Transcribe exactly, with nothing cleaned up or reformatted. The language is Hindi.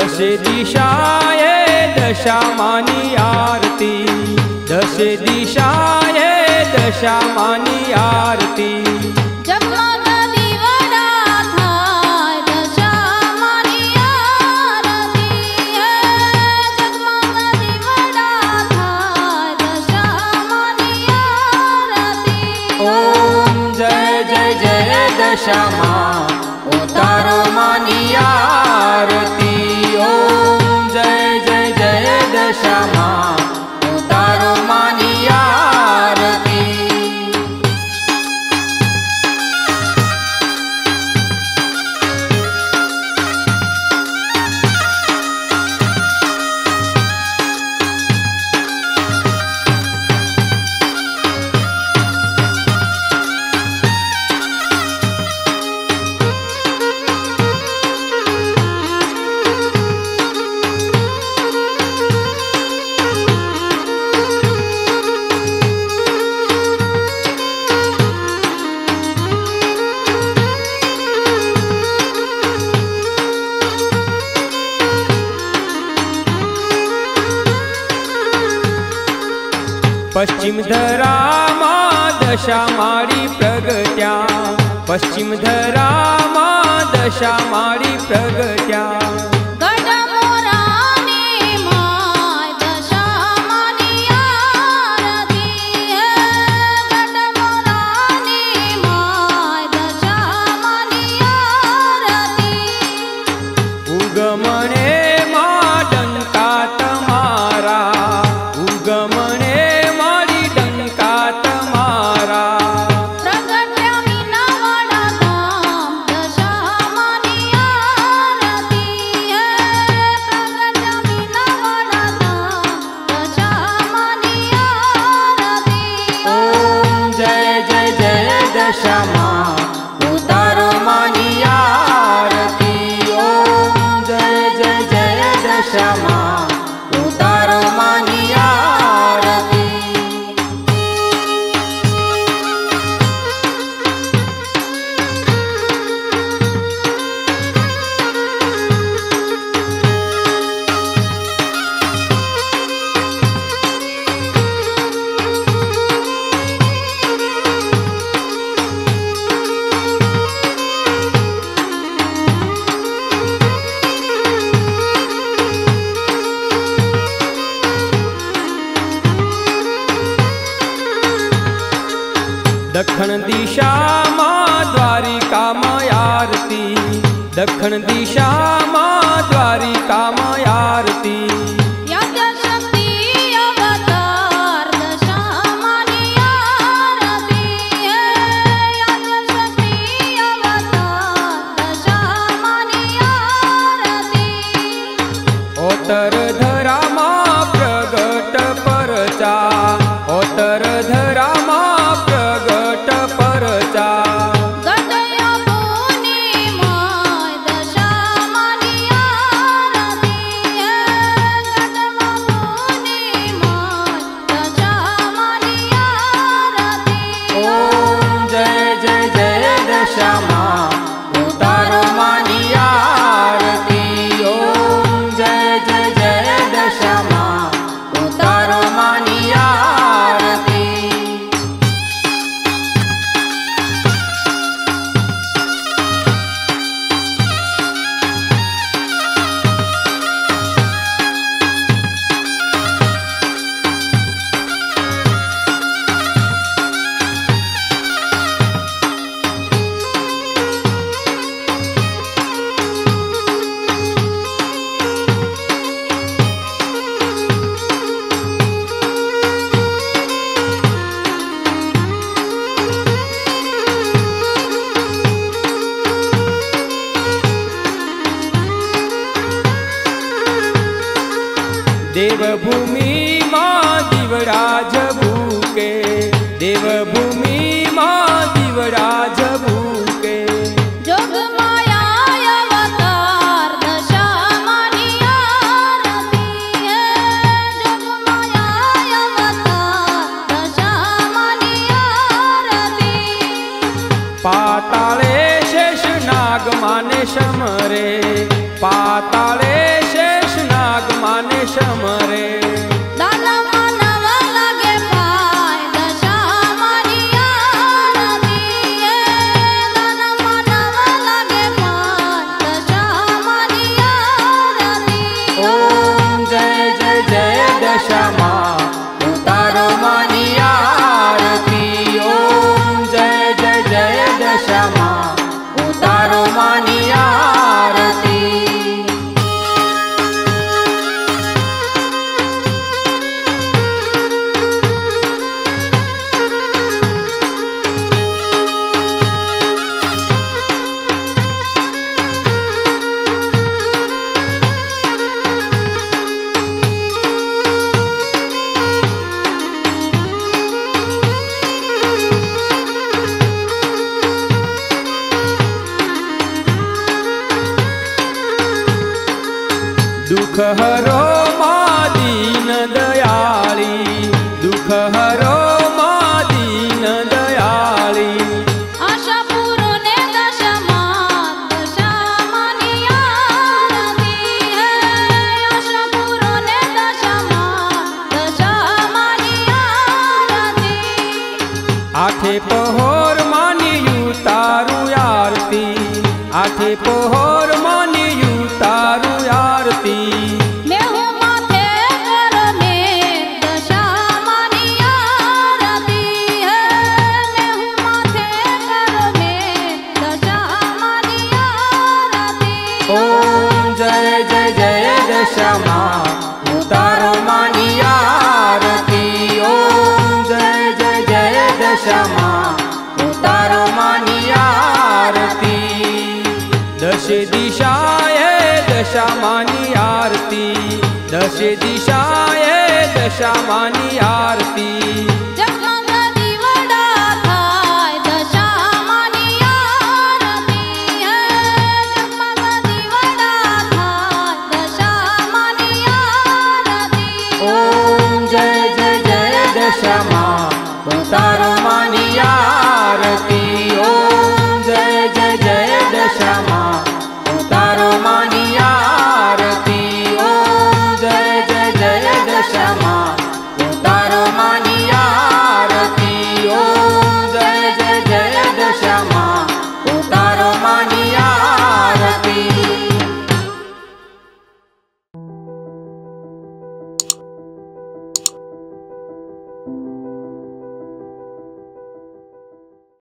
दश दिशाए दशा मानी आरती, दश दिशाए दशा मानी आरती। जगमग दीवड़ा थाय दशा मानी आरती है, जगमग दीवड़ा थाय दशा मानी आरती। ओम जय जय जय दशा माँ उतारो मानी आरती। ओम जय जय जय दशा माँ उतारो मानी आरती। पश्चिम धरा माँ दशा मारी प्रगट्या, पश्चिम धरा माँ दशा मारी प्रगट्या। गडमोरानी माय दशा मानी आरती है, गडमोरानी माय दशा मानी आरती। उगमणे माँ डंका तमारा, उगमणे दशा माँ उतारो मानी आरती। ओम जय जय जय दशा माँ उतारो मानी आरती। दक्षिण दिशा माँ द्वारिका माँ आरती, दक्षिण दिशा माँ द्वारिका माँ आरती। यज्ञशक्ति अवतार दशा मानी आरती है, यज्ञशक्ति अवतार दशा मानी आरती। ओतर धरा माँ प्रगट परचा, ओतर धरा माँ प्रगट परचा। गदया पुनी माय दशा मानी आरती है, गदया पुनी माय दशा मानी आरती। ओम जय जय जय दशा माँ उतारो मानी आरती। ओम जय जय जय दशा माँ उतारो मानी आरती। देवभूमि माँ दिवराज भूके, देवभूमि माँ दिवराज भूके। जोग माया अवतार दशा मानी आरती है, जोग माया अवतार दशा मानी आरती। पाताले शेष नाग माने समरे, पाताले माने समरे દાનમાં નવ લાગે પાય દશા માની આરતી હે દાનમાં નવ લાગે પાય દશા માની આરતી ઓમ જય જય જય દશામાં ઉતારો માની આરતી ઓમ જય જય જય દશામાં ઉતારો માની આરતી दुख हरो मां दीन दयाली दुख हरो मां दीन दयाली આશા પૂરોને દશામાં દશા માની આરતી હે આશા પૂરોને દશામાં દશા માની આરતી आठे पहोर मानी उतारू आरती आठे पहोर मानी उतारू आरती મેહુ માથે કરમે દશા માની આરતી હે મેહુ માથે કરમે દશા માની આરતી ओम जय जय जय दशाમાં उतारो मानी आरती ओम जय जय जय दशाમાં उतारो मानी आरती दशे दिशाए दशामानी आरती दशे दिशाए दशामानी आरती